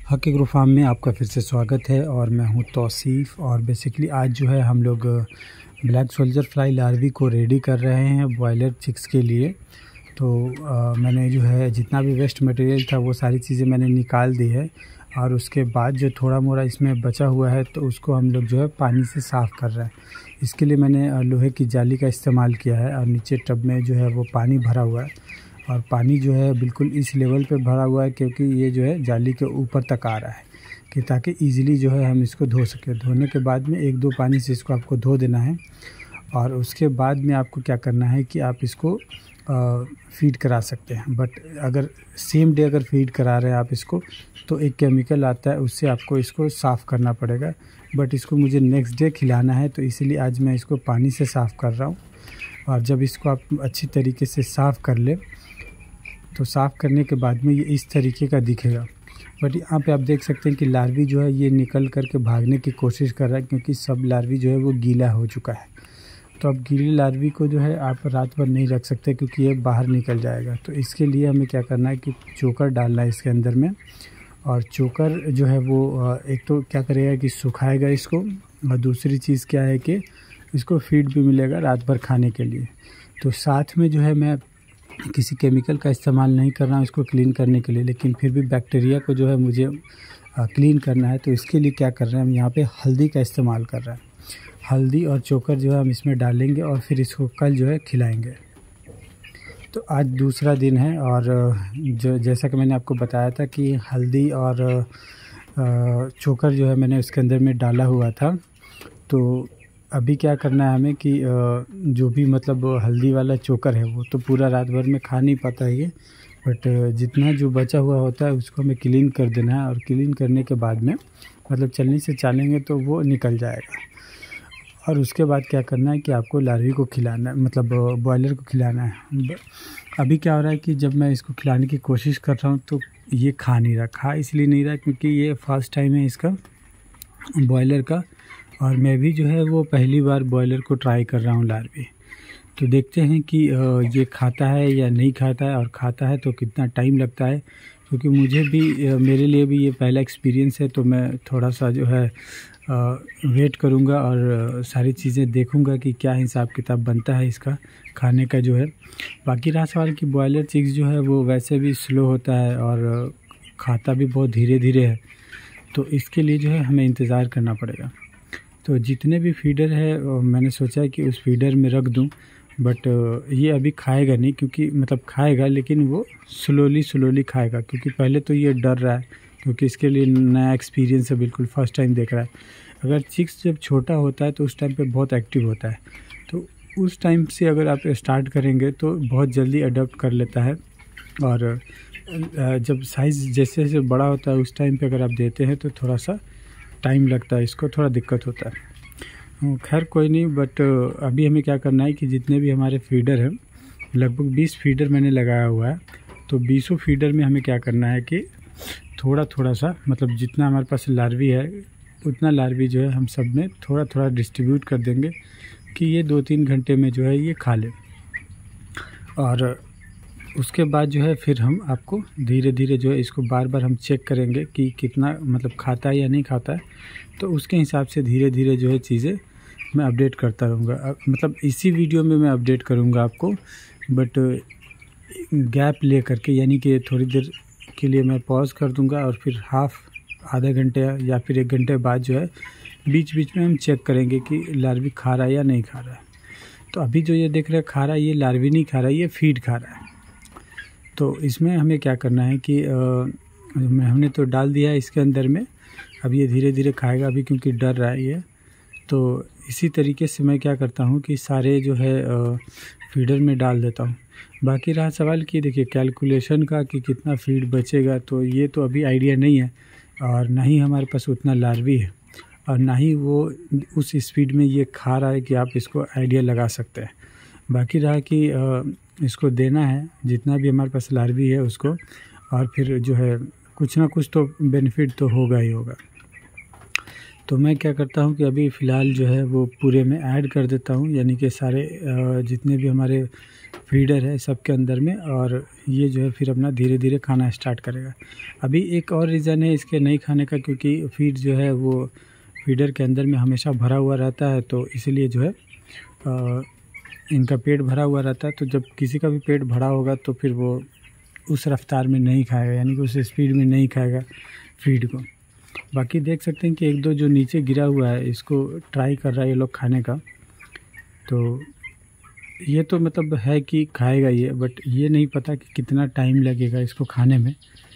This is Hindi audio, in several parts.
हक एग्रो फार्म में आपका फिर से स्वागत है और मैं हूं तौसीफ़। और बेसिकली आज जो है हम लोग ब्लैक सोल्जर फ्लाई लार्वी को रेडी कर रहे हैं बॉयलर चिक्स के लिए। तो मैंने जो है जितना भी वेस्ट मटेरियल था वो सारी चीज़ें मैंने निकाल दी है और उसके बाद जो थोड़ा मोड़ा इसमें बचा हुआ है तो उसको हम लोग जो है पानी से साफ़ कर रहे हैं। इसके लिए मैंने लोहे की जाली का इस्तेमाल किया है और नीचे टब में जो है वो पानी भरा हुआ है और पानी जो है बिल्कुल इस लेवल पे भरा हुआ है क्योंकि ये जो है जाली के ऊपर तक आ रहा है कि ताकि इजीली जो है हम इसको धो सकें। धोने के बाद में एक दो पानी से इसको आपको धो देना है और उसके बाद में आपको क्या करना है कि आप इसको फीड करा सकते हैं। बट अगर सेम डे अगर फीड करा रहे हैं आप इसको तो एक केमिकल आता है उससे आपको इसको साफ़ करना पड़ेगा। बट इसको मुझे नेक्स्ट डे खिलाना है तो इसीलिए आज मैं इसको पानी से साफ़ कर रहा हूँ। और जब इसको आप अच्छी तरीके से साफ़ कर ले तो साफ़ करने के बाद में ये इस तरीके का दिखेगा। बट यहाँ पे आप देख सकते हैं कि लार्वी जो है ये निकल करके भागने की कोशिश कर रहा है क्योंकि सब लार्वी जो है वो गीला हो चुका है। तो अब गीली लार्वी को जो है आप रात भर नहीं रख सकते क्योंकि ये बाहर निकल जाएगा। तो इसके लिए हमें क्या करना है कि चोकर डालना है इसके अंदर में। और चोकर जो है वो एक तो क्या करेगा कि सुखाएगा इसको और दूसरी चीज़ क्या है कि इसको फीड भी मिलेगा रात भर खाने के लिए। तो साथ में जो है मैं किसी केमिकल का इस्तेमाल नहीं कर रहा हूँ इसको क्लीन करने के लिए, लेकिन फिर भी बैक्टीरिया को जो है मुझे क्लीन करना है। तो इसके लिए क्या कर रहे हैं हम यहाँ पे हल्दी का इस्तेमाल कर रहे हैं। हल्दी और चोकर जो है हम इसमें डालेंगे और फिर इसको कल जो है खिलाएंगे। तो आज दूसरा दिन है और जो जैसा कि मैंने आपको बताया था कि हल्दी और चोकर जो है मैंने उसके अंदर में डाला हुआ था। तो अभी क्या करना है हमें कि जो भी मतलब हल्दी वाला चोकर है वो तो पूरा रात भर में खा नहीं पाता है ये, बट जितना जो बचा हुआ होता है उसको हमें क्लीन कर देना है। और क्लीन करने के बाद में मतलब चलनी से चालेंगे तो वो निकल जाएगा। और उसके बाद क्या करना है कि आपको लार्वी को खिलाना है, मतलब बॉयलर को खिलाना है। अभी क्या हो रहा है कि जब मैं इसको खिलाने की कोशिश कर रहा हूँ तो ये खा नहीं रहा। खा इसलिए नहीं रहा क्योंकि ये फर्स्ट टाइम है इसका बॉयलर का और मैं भी जो है वो पहली बार बॉयलर को ट्राई कर रहा हूँ लार्वी। तो देखते हैं कि ये खाता है या नहीं खाता है और खाता है तो कितना टाइम लगता है, क्योंकि मुझे भी मेरे लिए भी ये पहला एक्सपीरियंस है। तो मैं थोड़ा सा जो है वेट करूँगा और सारी चीज़ें देखूँगा कि क्या हिसाब किताब बनता है इसका खाने का जो है। बाकी रहा सवाल कि बॉयलर चिक्स जो है वो वैसे भी स्लो होता है और खाता भी बहुत धीरे धीरे है, तो इसके लिए जो है हमें इंतज़ार करना पड़ेगा। तो जितने भी फीडर है मैंने सोचा है कि उस फीडर में रख दूं, बट ये अभी खाएगा नहीं, क्योंकि मतलब खाएगा लेकिन वो स्लोली खाएगा क्योंकि पहले तो ये डर रहा है क्योंकि इसके लिए नया एक्सपीरियंस है, बिल्कुल फर्स्ट टाइम देख रहा है। अगर चिक्स जब छोटा होता है तो उस टाइम पे बहुत एक्टिव होता है, तो उस टाइम से अगर आप स्टार्ट करेंगे तो बहुत जल्दी अडॉप्ट कर लेता है। और जब साइज़ जैसे जैसे बड़ा होता है उस टाइम पे अगर आप देते हैं तो थोड़ा सा टाइम लगता है, इसको थोड़ा दिक्कत होता है। खैर कोई नहीं, बट अभी हमें क्या करना है कि जितने भी हमारे फीडर हैं लगभग 20 फीडर मैंने लगाया हुआ है। तो 20 फीडर में हमें क्या करना है कि थोड़ा थोड़ा सा मतलब जितना हमारे पास लार्वी है उतना लार्वी जो है हम सब में थोड़ा थोड़ा डिस्ट्रीब्यूट कर देंगे कि ये 2-3 घंटे में जो है ये खा ले। और उसके बाद जो है फिर हम आपको धीरे धीरे जो है इसको बार बार हम चेक करेंगे कि कितना मतलब खाता है या नहीं खाता है। तो उसके हिसाब से धीरे धीरे जो है चीज़ें मैं अपडेट करता रहूँगा। मतलब इसी वीडियो में मैं अपडेट करूँगा आपको, बट गैप ले करके, यानी कि थोड़ी देर के लिए मैं पॉज कर दूँगा और फिर आधा घंटे या फिर 1 घंटे बाद जो है बीच बीच में हम चेक करेंगे कि लार्वी खा रहा है या नहीं खा रहा है। तो अभी जो ये देख रहे हैं खा रहा है, ये लार्वी नहीं खा रहा है, ये फीड खा रहा है। तो इसमें हमें क्या करना है कि हमने तो डाल दिया है इसके अंदर में, अब ये धीरे धीरे खाएगा अभी क्योंकि डर रहा है ये। तो इसी तरीके से मैं क्या करता हूँ कि सारे जो है फीडर में डाल देता हूँ। बाकी रहा सवाल कि देखिए कैलकुलेशन का कि कितना फीड बचेगा, तो ये तो अभी आइडिया नहीं है और ना ही हमारे पास उतना लार्वी है और ना ही वो उस स्पीड में ये खा रहा है कि आप इसको आइडिया लगा सकते हैं। बाकी रहा कि इसको देना है जितना भी हमारे पास लार्वी है उसको, और फिर जो है कुछ ना कुछ तो बेनिफिट तो होगा ही होगा। तो मैं क्या करता हूँ कि अभी फ़िलहाल जो है वो पूरे में ऐड कर देता हूँ, यानी कि सारे जितने भी हमारे फीडर है सबके अंदर में, और ये जो है फिर अपना धीरे धीरे खाना स्टार्ट करेगा। अभी एक और रीज़न है इसके नहीं खाने का, क्योंकि फीड जो है वो फीडर के अंदर में हमेशा भरा हुआ रहता है, तो इसलिए जो है इनका पेट भरा हुआ रहता है। तो जब किसी का भी पेट भरा होगा तो फिर वो उस रफ्तार में नहीं खाएगा, यानी कि उस स्पीड में नहीं खाएगा फीड को। बाकी देख सकते हैं कि एक दो जो नीचे गिरा हुआ है इसको ट्राई कर रहा है ये लोग खाने का। तो ये तो मतलब है कि खाएगा ये, बट ये नहीं पता कि कितना टाइम लगेगा इसको खाने में।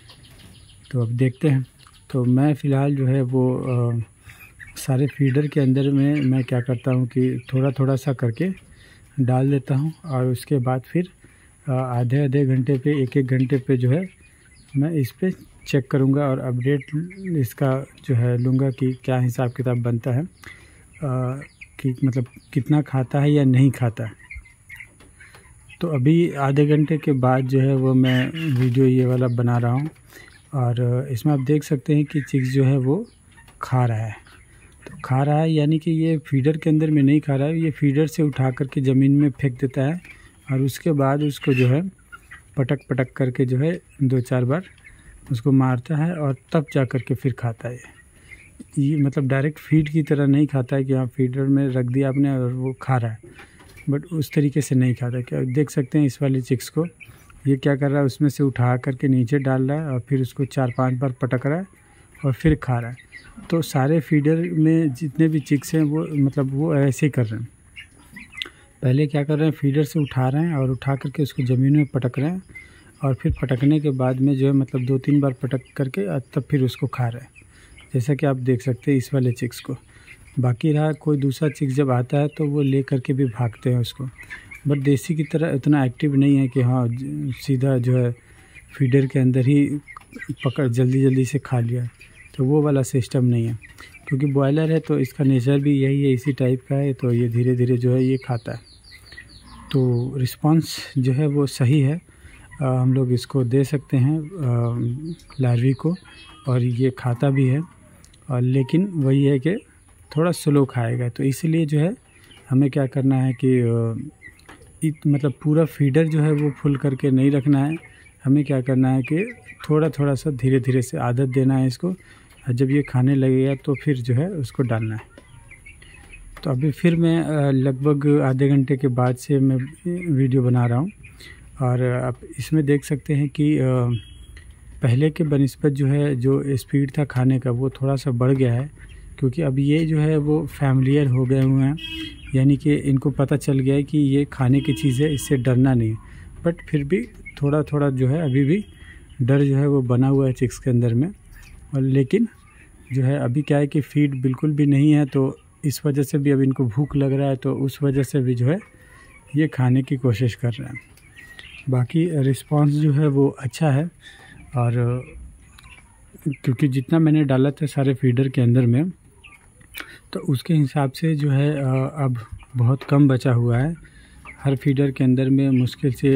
तो अब देखते हैं। तो मैं फ़िलहाल जो है वो सारे फीडर के अंदर में मैं क्या करता हूँ कि थोड़ा थोड़ा सा करके डाल देता हूँ, और उसके बाद फिर आधे आधे घंटे पे एक एक घंटे पे जो है मैं इस पे चेक करूँगा और अपडेट इसका जो है लूँगा कि क्या हिसाब किताब बनता है, कि मतलब कितना खाता है या नहीं खाता है। तो अभी आधे घंटे के बाद जो है वो मैं वीडियो ये वाला बना रहा हूँ, और इसमें आप देख सकते हैं कि चिक्स जो है वो खा रहा है। तो खा रहा है यानी कि ये फीडर के अंदर में नहीं खा रहा है, ये फीडर से उठा करके ज़मीन में फेंक देता है, और उसके बाद उसको जो है पटक पटक करके जो है 2-4 बार उसको मारता है, और तब जा कर के फिर खाता है। ये मतलब डायरेक्ट फीड की तरह नहीं खाता है कि हाँ फीडर में रख दिया आपने और वो खा रहा है, बट उस तरीके से नहीं खाता। क्या देख सकते हैं इस वाले चिक्स को, ये क्या कर रहा है, उसमें से उठा करके नीचे डाल रहा है और फिर उसको 4-5 बार पटक रहा है और फिर खा रहा है। तो सारे फीडर में जितने भी चिक्स हैं वो मतलब वो ऐसे ही कर रहे हैं। पहले क्या कर रहे हैं, फीडर से उठा रहे हैं और उठा करके उसको ज़मीन में पटक रहे हैं, और फिर पटकने के बाद में जो है मतलब 2-3 बार पटक करके तब फिर उसको खा रहे हैं, जैसा कि आप देख सकते हैं इस वाले चिक्स को। बाकी रहा कोई दूसरा चिक्स जब आता है तो वो ले करके भी भागते हैं उसको, बट देसी की तरह इतना एक्टिव नहीं है कि हाँ सीधा जो है फीडर के अंदर ही पकड़ जल्दी जल्दी से खा लिया, तो वो वाला सिस्टम नहीं है। क्योंकि बॉयलर है तो इसका नेचर भी यही है, इसी टाइप का है, तो ये धीरे धीरे जो है ये खाता है। तो रिस्पांस जो है वो सही है, हम लोग इसको दे सकते हैं लार्वी को, और ये खाता भी है, और लेकिन वही है कि थोड़ा स्लो खाएगा। तो इसलिए जो है हमें क्या करना है कि मतलब पूरा फीडर जो है वो फुल करके नहीं रखना है, हमें क्या करना है कि थोड़ा थोड़ा सा धीरे धीरे से आदत देना है इसको, और जब ये खाने लगेगा तो फिर जो है उसको डालना है। तो अभी फिर मैं लगभग आधे घंटे के बाद से मैं वीडियो बना रहा हूँ, और आप इसमें देख सकते हैं कि पहले के बनिस्बत जो है जो स्पीड था खाने का वो थोड़ा सा बढ़ गया है, क्योंकि अब ये जो है वो फैमिलियर हो गए हुए हैं, यानी कि इनको पता चल गया है कि ये खाने की चीज़ है, इससे डरना नहीं। बट फिर भी थोड़ा थोड़ा जो है अभी भी डर जो है वो बना हुआ है चिक्स के अंदर में, और लेकिन जो है अभी क्या है कि फीड बिल्कुल भी नहीं है, तो इस वजह से भी अब इनको भूख लग रहा है, तो उस वजह से भी जो है ये खाने की कोशिश कर रहे हैं। बाकी रिस्पांस जो है वो अच्छा है, और क्योंकि जितना मैंने डाला था सारे फीडर के अंदर में, तो उसके हिसाब से जो है अब बहुत कम बचा हुआ है। हर फीडर के अंदर में मुश्किल से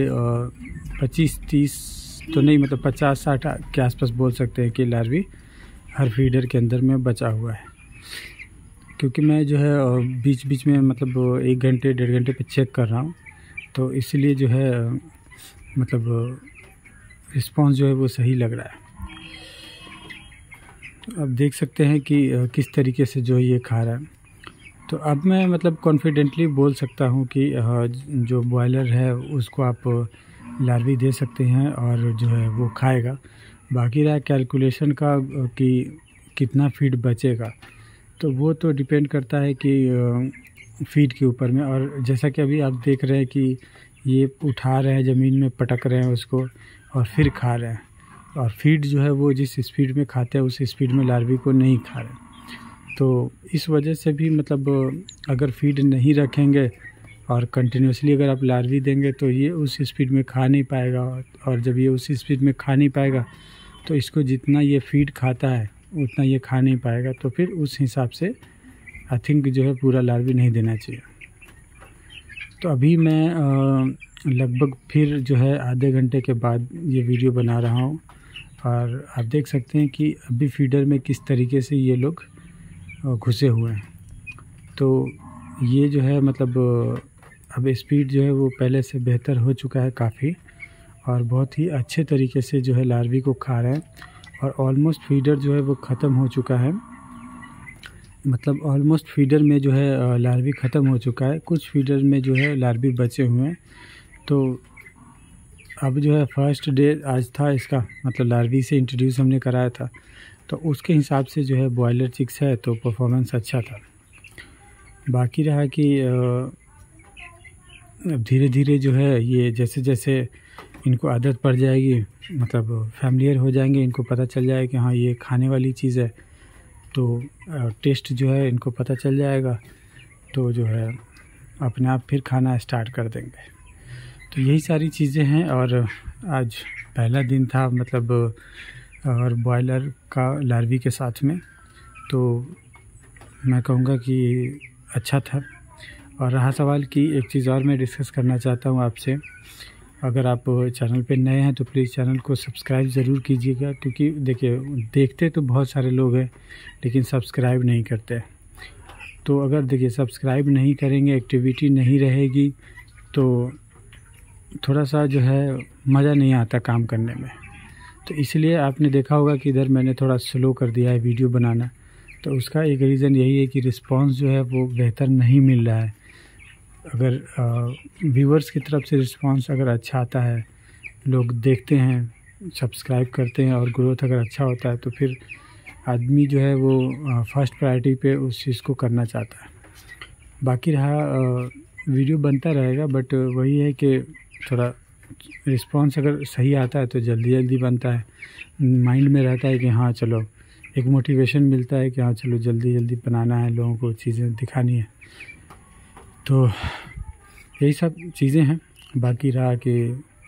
25-30 तो नहीं, मतलब 50-60 के आसपास बोल सकते हैं कि लार्वी हर फीडर के अंदर में बचा हुआ है। क्योंकि मैं जो है बीच बीच में मतलब 1 घंटे 1.5 घंटे पे चेक कर रहा हूँ, तो इसलिए जो है मतलब रिस्पांस जो है वो सही लग रहा है। तो अब देख सकते हैं कि किस तरीके से जो ये खा रहा है। तो अब मैं मतलब कॉन्फिडेंटली बोल सकता हूँ कि जो बॉयलर है उसको आप लार्वी दे सकते हैं, और जो है वो खाएगा। बाकी रहा कैलकुलेशन का कि कितना फीड बचेगा, तो वो तो डिपेंड करता है कि फीड के ऊपर में। और जैसा कि अभी आप देख रहे हैं कि ये उठा रहे हैं, ज़मीन में पटक रहे हैं उसको और फिर खा रहे हैं, और फीड जो है वो जिस स्पीड में खाते हैं उस स्पीड में लार्वी को नहीं खा रहे। तो इस वजह से भी मतलब अगर फीड नहीं रखेंगे और कंटिन्यूसली अगर आप लार्वी देंगे तो ये उस स्पीड में खा नहीं पाएगा, और जब ये उस स्पीड में खा नहीं पाएगा तो इसको जितना ये फीड खाता है उतना ये खा नहीं पाएगा। तो फिर उस हिसाब से आई थिंक जो है पूरा लार्वी नहीं देना चाहिए। तो अभी मैं लगभग फिर जो है आधे घंटे के बाद ये वीडियो बना रहा हूँ, और आप देख सकते हैं कि अभी फीडर में किस तरीके से ये लोग घुसे हुए हैं। तो ये जो है मतलब अब स्पीड जो है वो पहले से बेहतर हो चुका है काफ़ी, और बहुत ही अच्छे तरीके से जो है लार्वी को खा रहे हैं। और ऑलमोस्ट फीडर जो है वो ख़त्म हो चुका है, मतलब ऑलमोस्ट फीडर में जो है लार्वी ख़त्म हो चुका है। कुछ फीडर में जो है लार्वी बचे हुए हैं। तो अब जो है फर्स्ट डे आज था इसका, मतलब लार्वी से इंट्रोड्यूस हमने कराया था, तो उसके हिसाब से जो है बॉयलर चिक्स है तो परफॉर्मेंस अच्छा था। बाकी रहा कि अब धीरे धीरे जो है ये जैसे जैसे इनको आदत पड़ जाएगी, मतलब फैमिलियर हो जाएंगे, इनको पता चल जाएगा कि हाँ ये खाने वाली चीज़ है, तो टेस्ट जो है इनको पता चल जाएगा, तो जो है अपने आप फिर खाना स्टार्ट कर देंगे। तो यही सारी चीज़ें हैं। और आज पहला दिन था, मतलब और बॉयलर का लार्वी के साथ में, तो मैं कहूँगा कि अच्छा था। और रहा सवाल कि एक चीज़ और मैं डिस्कस करना चाहता हूँ आपसे, अगर आप चैनल पे नए हैं तो प्लीज़ चैनल को सब्सक्राइब ज़रूर कीजिएगा, क्योंकि देखिए देखते तो बहुत सारे लोग हैं लेकिन सब्सक्राइब नहीं करते। तो अगर देखिए सब्सक्राइब नहीं करेंगे, एक्टिविटी नहीं रहेगी, तो थोड़ा सा जो है मज़ा नहीं आता काम करने में। तो इसलिए आपने देखा होगा कि इधर मैंने थोड़ा स्लो कर दिया है वीडियो बनाना, तो उसका एक रीज़न यही है कि रिस्पांस जो है वो बेहतर नहीं मिल रहा है। अगर व्यूअर्स की तरफ से रिस्पांस अगर अच्छा आता है, लोग देखते हैं, सब्सक्राइब करते हैं और ग्रोथ अगर अच्छा होता है, तो फिर आदमी जो है वो फर्स्ट प्रायोरिटी पे उस चीज़ को करना चाहता है। बाकी रहा वीडियो बनता रहेगा, बट वही है कि थोड़ा रिस्पांस अगर सही आता है तो जल्दी जल्दी बनता है, माइंड में रहता है कि हाँ चलो, एक मोटिवेशन मिलता है कि हाँ चलो जल्दी जल्दी बनाना है, लोगों को चीज़ें दिखानी है। तो यही सब चीज़ें हैं। बाकी रहा कि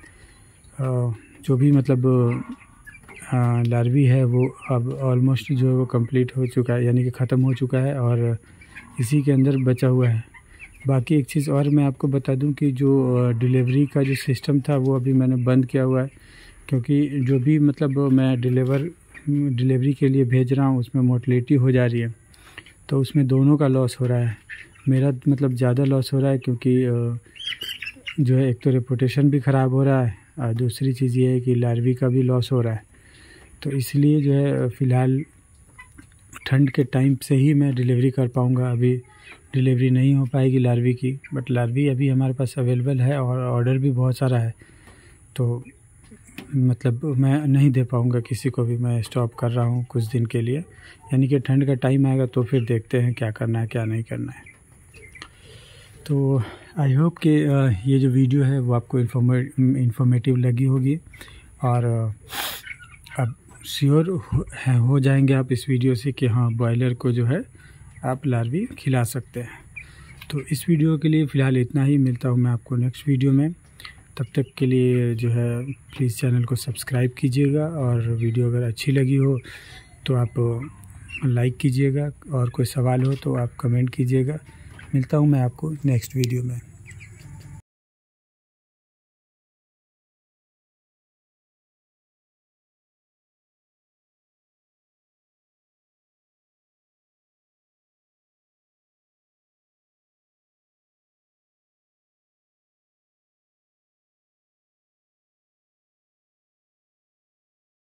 जो भी मतलब लार्वी है वो अब ऑलमोस्ट जो है वो कंप्लीट हो चुका है, यानी कि ख़त्म हो चुका है और इसी के अंदर बचा हुआ है। बाकी एक चीज़ और मैं आपको बता दूं कि जो डिलीवरी का जो सिस्टम था वो अभी मैंने बंद किया हुआ है, क्योंकि जो भी मतलब मैं डिलीवरी के लिए भेज रहा हूँ उसमें मोर्टेलिटी हो जा रही है, तो उसमें दोनों का लॉस हो रहा है। मेरा मतलब ज़्यादा लॉस हो रहा है, क्योंकि जो है एक तो रेपुटेशन भी ख़राब हो रहा है, और दूसरी चीज़ ये है कि लार्वी का भी लॉस हो रहा है। तो इसलिए जो है फ़िलहाल ठंड के टाइम से ही मैं डिलीवरी कर पाऊँगा। अभी डिलीवरी नहीं हो पाएगी लार्वी की, बट लार्वी अभी हमारे पास अवेलेबल है और ऑर्डर भी बहुत सारा है, तो मतलब मैं नहीं दे पाऊँगा किसी को भी। मैं स्टॉप कर रहा हूँ कुछ दिन के लिए, यानी कि ठंड का टाइम आएगा तो फिर देखते हैं क्या करना है क्या नहीं करना है। तो आई होप कि ये जो वीडियो है वो आपको इन्फॉर्मेटिव लगी होगी, और अब श्योर हो जाएंगे आप इस वीडियो से कि हाँ बॉयलर को जो है आप लार्वी खिला सकते हैं। तो इस वीडियो के लिए फ़िलहाल इतना ही, मिलता हूँ मैं आपको नेक्स्ट वीडियो में। तब तक के लिए जो है प्लीज़ चैनल को सब्सक्राइब कीजिएगा, और वीडियो अगर अच्छी लगी हो तो आप लाइक कीजिएगा, और कोई सवाल हो तो आप कमेंट कीजिएगा। मिलता हूँ मैं आपको नेक्स्ट वीडियो में।